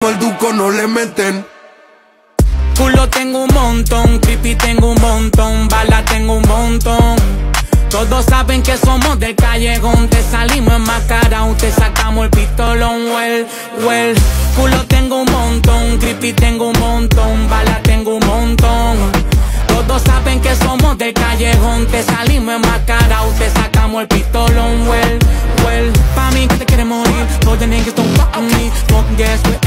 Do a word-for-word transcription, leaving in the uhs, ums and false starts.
el duco no le meten. Culo tengo un montón, creepy tengo un montón, bala tengo un montón. Todos saben que somos del callejón, te salimos enmascarados, te sacamos el pistolón, well, well. Culo tengo un montón, creepy tengo un montón, bala tengo un montón. Todos saben que somos del callejón, te salimos enmascarados, te sacamos el pistolón, well, well. Pa' mí que te quieres morir, todos the niggas don't fuck with me, fucking gas with